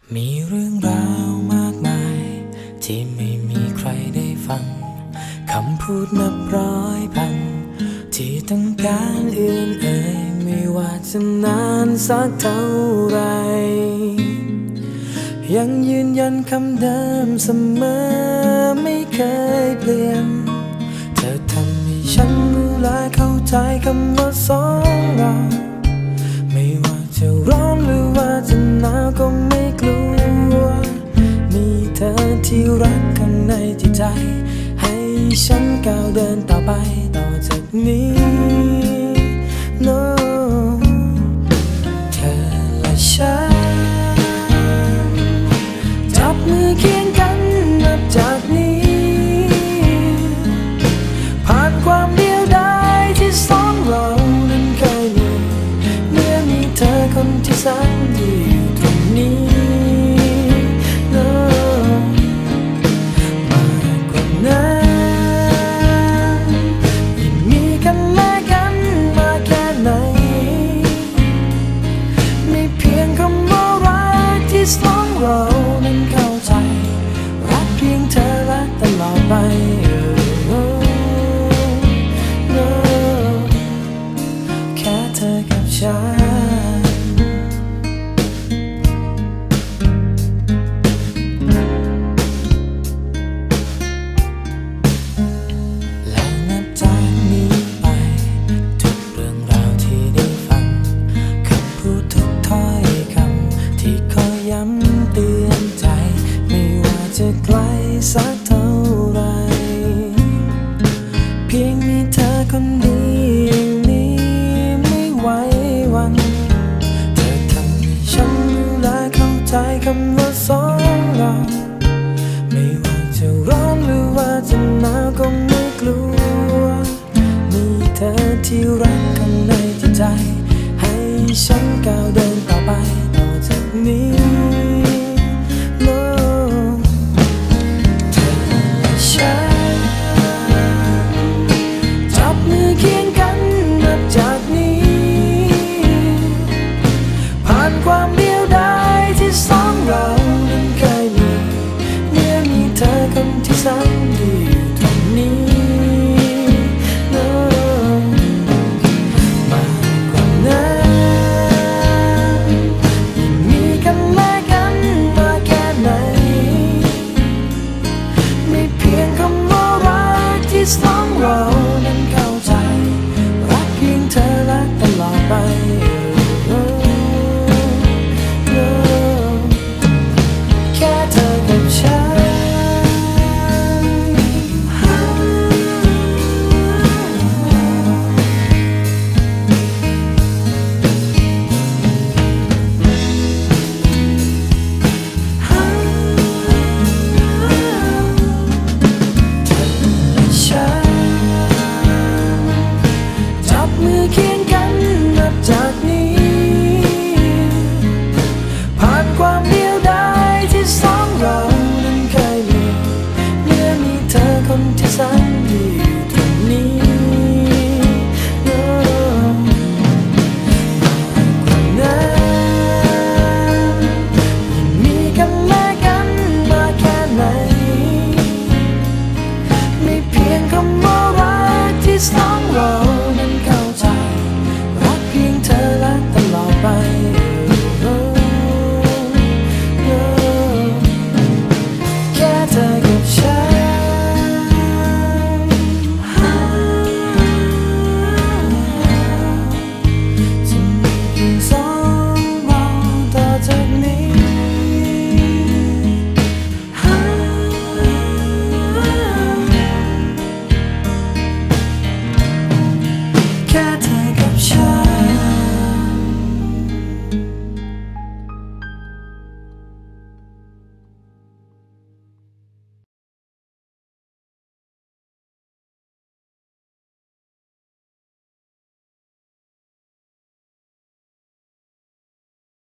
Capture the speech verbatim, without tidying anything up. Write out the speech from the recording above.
มีเรื่องราวมากมายที่ไม่มีใครได้ฟังคำพูดนับร้อยพันที่ต้องการเอื้อนเอ่ยไม่ว่าจะนานสักเท่าไรยังยืนยันคำเดิมเสมอไม่เคยเปลี่ยนเธอทำให้ฉันรู้และเข้าใจคำว่าสองเราไม่ว่าจะร้อนหรือว่าจะหนาวก็ไม่กลัวมีเธอที่รักข้างในจิตใจให้ฉันก้าวเดินต่อไปต่อจากนี้ no เธอและฉันจับมือเคียงกันนับจากนี้ผ่านความเดียวดายที่สองเรานั้นเคยมีเมื่อมีเธอคนที่แสนดีอยู่ตรงนี้ no มากกว่านั้นยิ่งมีกันและกันมาแค่ไหนไม่เพียงคำว่ารักที่สองเรานั้นเข้าใจรักเพียงเธอและตลอดไปแค่เธอกับฉันและนับจากนี้ไปทุกเรื่องราวที่ได้ฟังคำพูดทุกถ้อยคำที่คอยย้ำเตือนใจไม่ว่าจะไกลสักเท่าไรเพียงมีเธอคนเดียวอย่างนี้ไม่ไหววันเธอทำให้ฉันรู้และเข้าใจคำว่าสองเราไม่ว่าจะร้อนหรือว่าจะหนาวก็ไม่กลัวมีเธอที่รักข้างในจิตใจให้ฉันก้าวเดิน